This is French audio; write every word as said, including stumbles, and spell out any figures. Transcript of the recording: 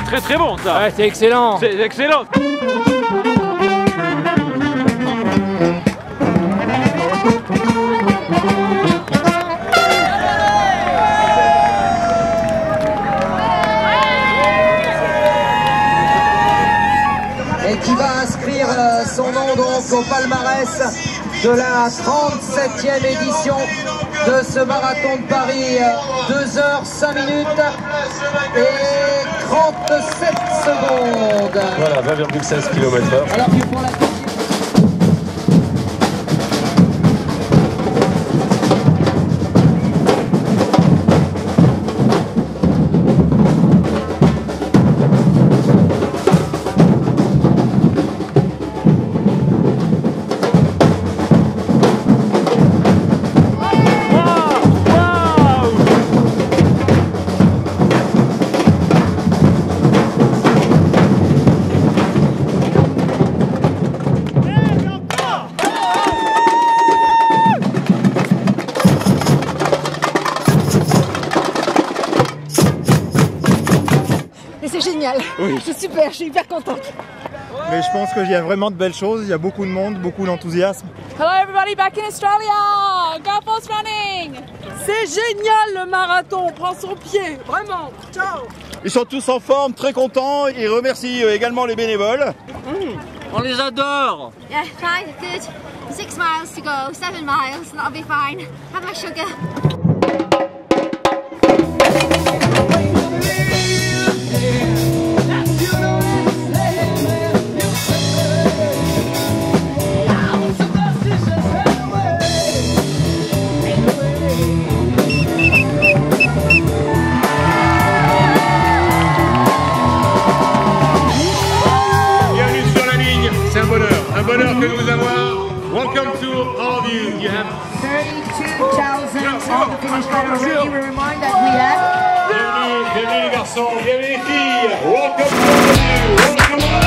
très très bon ça. Ouais, c'est excellent. C'est excellent. Et qui va inscrire son nom donc au palmarès de la trente-septième édition de ce marathon de Paris. Deux heures cinq minutes et trente-sept secondes. Voilà, vingt virgule seize kilomètres heure. Alors que pour la... C'est génial, oui. C'est super, je suis hyper contente. Mais je pense qu'il y a vraiment de belles choses, il y a beaucoup de monde, beaucoup d'enthousiasme. Hello everybody back in Australia! Go Force Running! C'est génial le marathon, on prend son pied, vraiment. Ciao! Ils sont tous en forme, très contents, ils remercient également les bénévoles. Mmh, on les adore! Yeah, fine, good. Six miles to go, seven miles, that'll be fine. Have my sugar. Un bonheur que de vous avoir. Welcome to all of you. You have thirty-two thousand on the finish line already. We remind that we have. Bienvenue, bienvenue les garçons, bienvenue les filles. Welcome to all of you. Welcome.